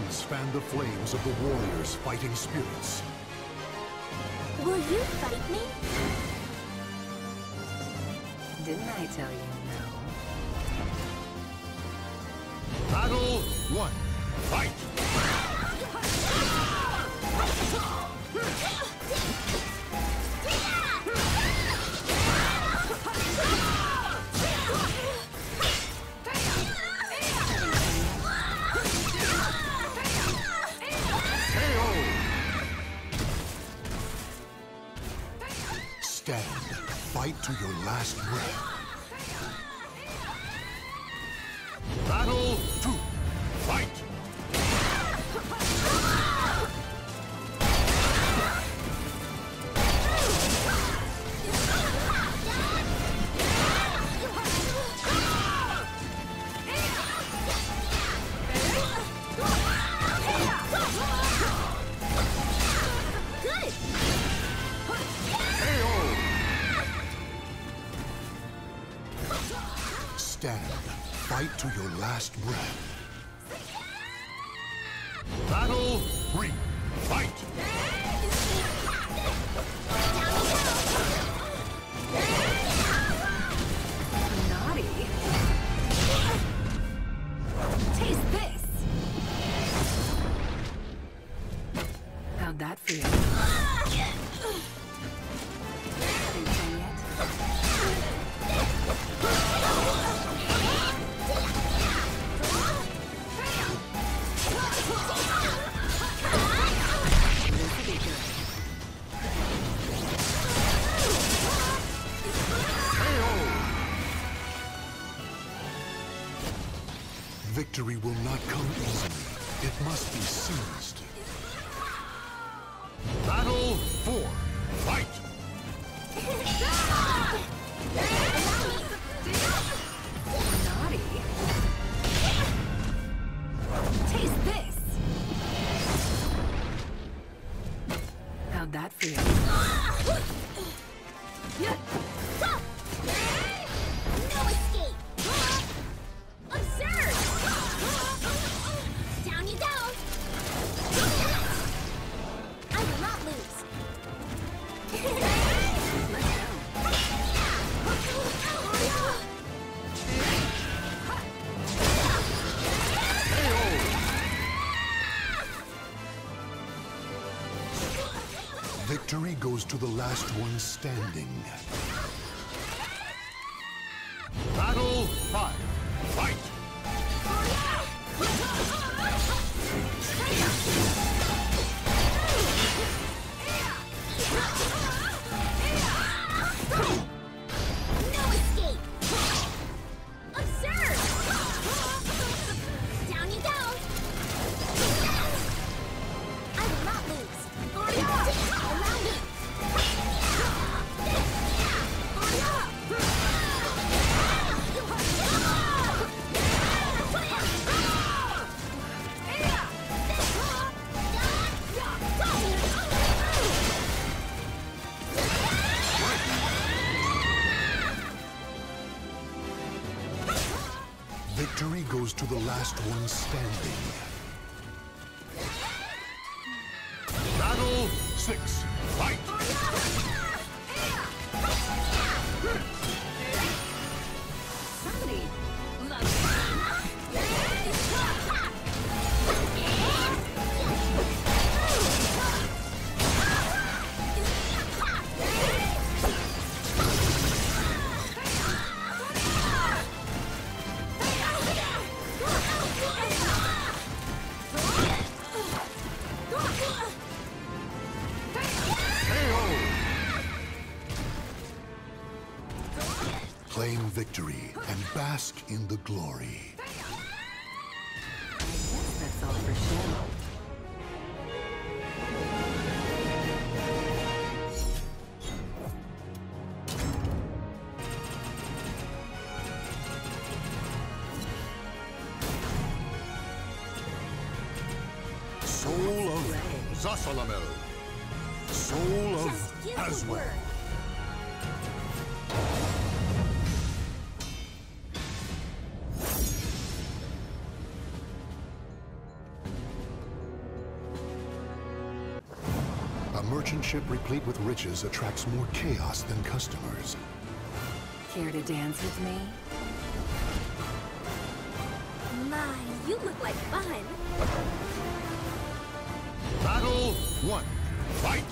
winds fan the flames of the warriors' fighting spirits. Will you fight me? Didn't I tell you no? Battle 1. Fight! Stand. Fight to your last breath. Battle 2. Fight! Stand. Fight to your last breath. Battle 3. Fight! Naughty. Taste this. How'd that feel? Haven't done yet. Victory will not come easily. It must be seized. Battle 4. Fight! Naughty. Taste this. How'd that feel? No escape! Observe! Down you go! I will not lose! Victory goes to the last one standing. Battle 5. Fight! No escape! Observe! Down you go! I will not lose! Allow me! Victory goes to the last one standing. Battle 6. Fight! Somebody loves Claim victory and bask in the glory. I guess that's all for show. Soul of Soulcalibur. Soul of Just give the Aswell. word. A merchant ship replete with riches attracts more chaos than customers. Care to dance with me? My, you look like fun. Battle 1. Fight!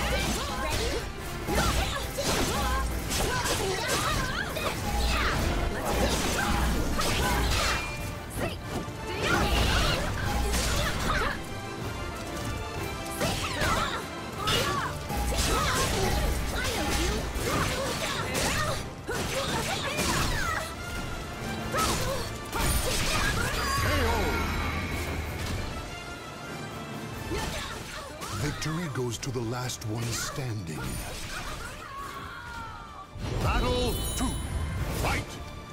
Victory goes to the last one standing. Battle 2. Fight!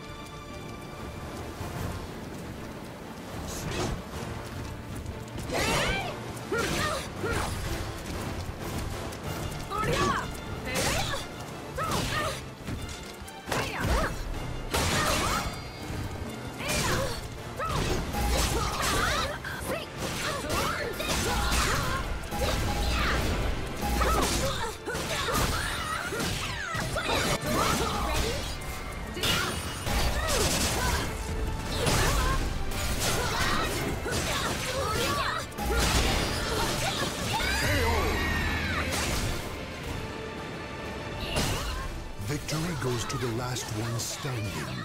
Victory goes to the last one standing.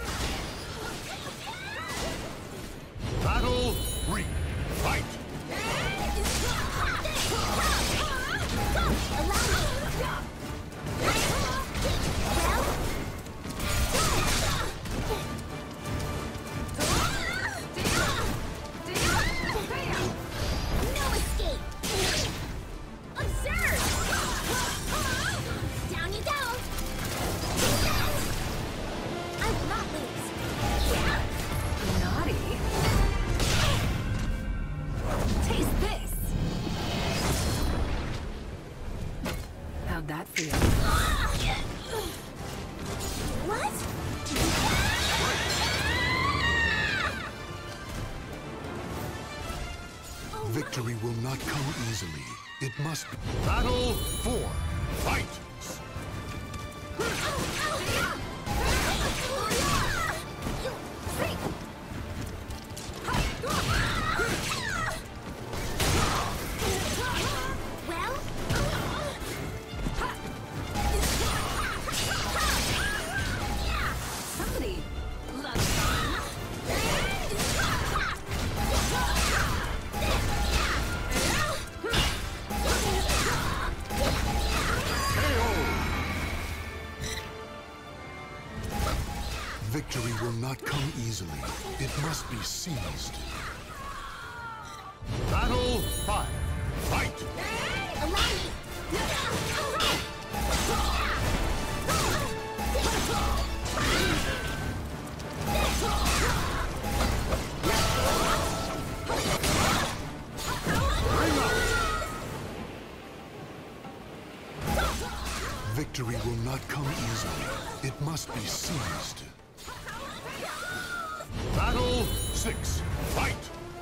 Battle 3. Fight! No escape! Observe! Down you go! I will not lose. Naughty. Taste this. How'd that feel? What? Victory will not come easily. It must be. Battle 4. Fight! Well? Somebody loves Victory will not come easily. It must be seized. Battle 5. Fight! Allow me! Victory will not come easily. It must be seized. Battle 6. Fight!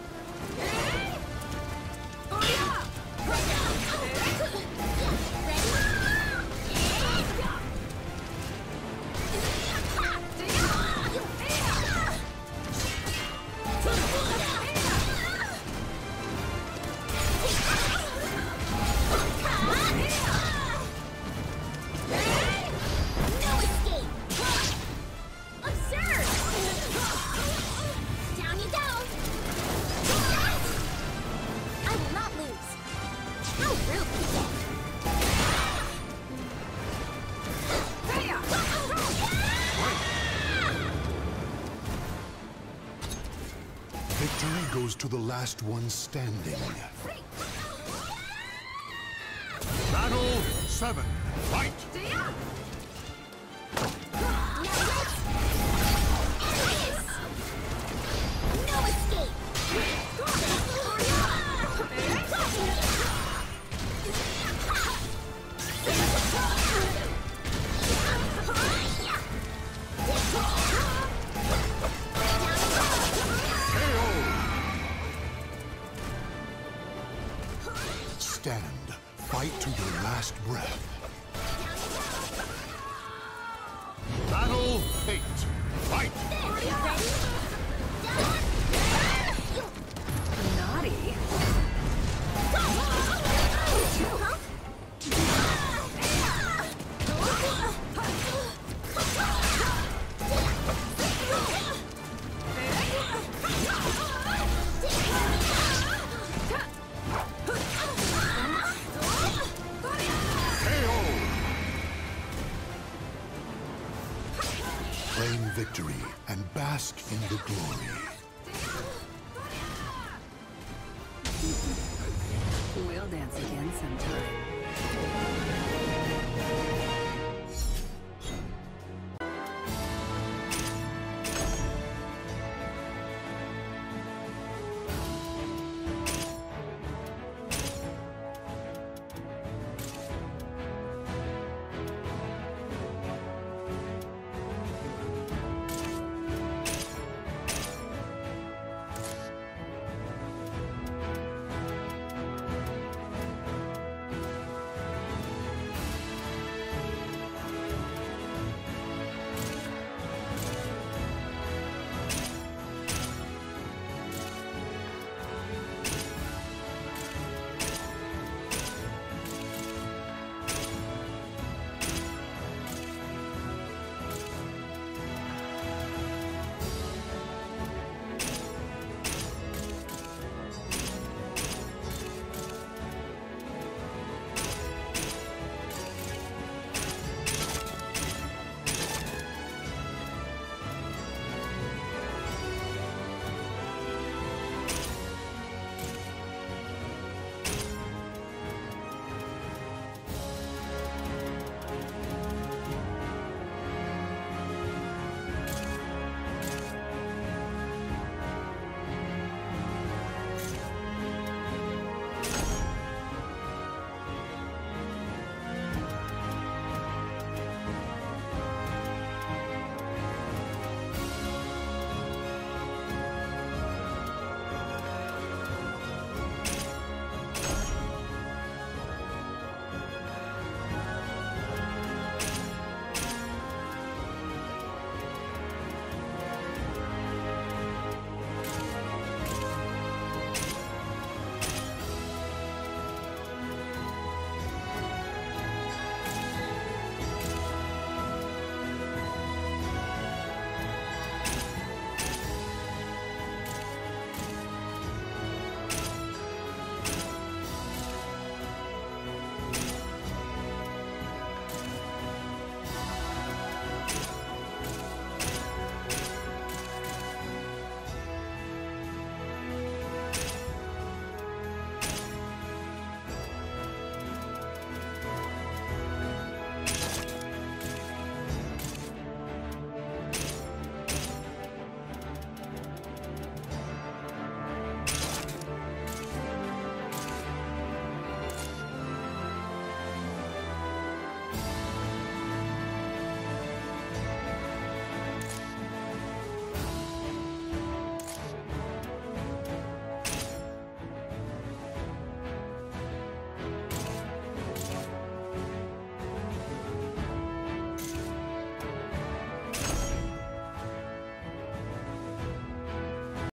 No escape! Observe! Down you go! I will not lose. How rude! Victory goes to the last one standing. Battle 7. Fight! No escape! Stand. Fight to your last breath. Battle 8. Fight! Naughty. Claim victory and bask in the glory. We'll dance again sometime.